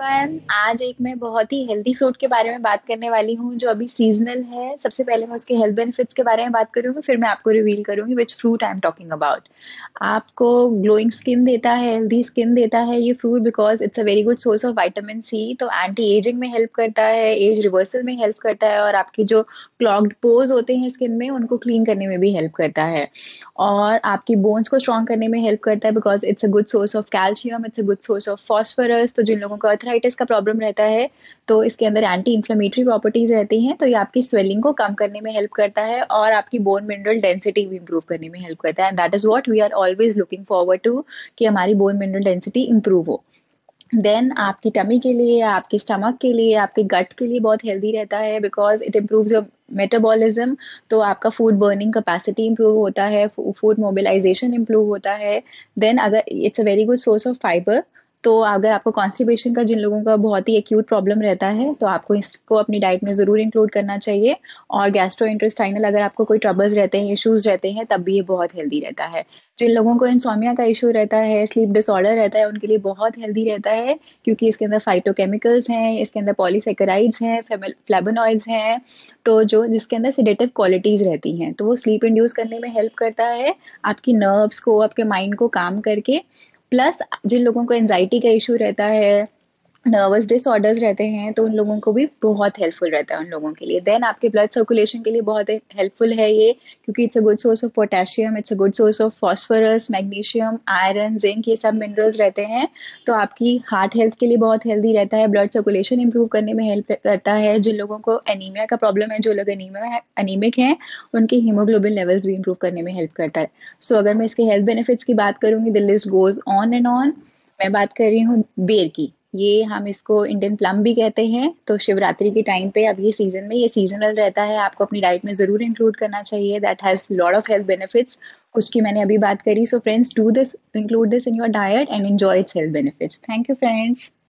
Everyone. आज एक मैं बहुत ही हेल्दी फ्रूट के बारे में बात करने वाली हूँ जो अभी सीजनल है। सबसे पहले मैं उसके हेल्थ बेनिफिट्स के बारे में बात करूंगी, फिर मैं आपको रिवील करूंगी which fruit I am talking about. आपको ग्लोइंग स्किन देता है, हेल्दी स्किन देता है ये fruit, because it's a very good source of vitamin C. तो एंटी एजिंग में हेल्प करता है, एज रिवर्सल में हेल्प करता है, और आपकी जो क्लॉग्ड पोर्स होते हैं स्किन में उनको क्लीन करने में भी हेल्प करता है, और आपकी बोन्स को स्ट्रॉन्ग करने में हेल्प करता है, because it's a good source of calcium, it's a good source of phosphorus. तो जिन लोगों को अर्थराइटिस का प्रॉब्लम रहता है तो इसके अंदर एंटी इन्फ्लेमेटरी प्रॉपर्टीज रहती हैं, तो ये आपकी स्वेलिंग को कम करने में हेल्प करता है और आपकी बोन मिनरल डेंसिटी भी इंप्रूव करने में हेल्प करता है। And that is what we are always looking forward to, कि हमारी बोन मिनरल डेंसिटी इंप्रूव हो। देन आपकी टमी के लिए, आपके स्टमक के लिए, आपके गट के लिए बहुत हेल्दी रहता है, because it improves your metabolism. तो आपका फूड बर्निंग कैपेसिटी इंप्रूव होता है, फूड मोबिलाइजेशन इंप्रूव होता है। देन अगर it's a very good source of fibre. तो अगर आपको कॉन्स्टिपेशन का, जिन लोगों का बहुत ही एक्यूट प्रॉब्लम रहता है, तो आपको इसको अपनी डाइट में ज़रूर इंक्लूड करना चाहिए। और गैस्ट्रो इंटेस्टाइनल अगर आपको कोई ट्रबल्स रहते हैं, इश्यूज रहते हैं, तब भी ये बहुत हेल्दी रहता है। जिन लोगों को इंसोमिया का इशू रहता है, स्लीप डिसऑर्डर रहता है, उनके लिए बहुत हेल्दी रहता है, क्योंकि इसके अंदर फाइटोकेमिकल्स हैं, इसके अंदर पॉलीसेकेराइड्स हैं, फ्लेवोनॉइड्स हैं, तो जो जिसके अंदर सिडेटिव क्वालिटीज़ रहती हैं, तो वो स्लीप इंड्यूस करने में हेल्प करता है, आपकी नर्व्स को, आपके माइंड को काम करके। प्लस जिन लोगों को एनजाइटी का इशू रहता है, नर्वस डिसऑर्डर्स रहते हैं, तो उन लोगों को भी बहुत हेल्पफुल रहता है उन लोगों के लिए। देन आपके ब्लड सर्कुलेशन के लिए बहुत हेल्पफुल है ये, क्योंकि it's a good source of potassium, it's a good source of phosphorus, magnesium, iron, zinc, ये सब मिनरल्स रहते हैं। तो आपकी हार्ट हेल्थ के लिए बहुत हेल्दी रहता है, ब्लड सर्कुलेशन इंप्रूव करने में हेल्प करता है। जिन लोगों को एनीमिया का प्रॉब्लम है, जो लोग एनीमिक हैं, उनके हीमोग्लोबिन लेवल्स भी इंप्रूव करने में हेल्प करता है। सो अगर मैं इसके हेल्थ बेनिफिट्स की बात करूंगी, the list goes on and on. मैं बात कर रही हूँ बेर की। ये हम इसको इंडियन प्लम भी कहते हैं। तो शिवरात्रि के टाइम पे, अब ये सीजन में, ये सीजनल रहता है, आपको अपनी डाइट में जरूर इंक्लूड करना चाहिए। That has lot of health benefits, कुछ की मैंने अभी बात करी। So friends, do this, include this in your diet and enjoy its health benefits. Thank you friends.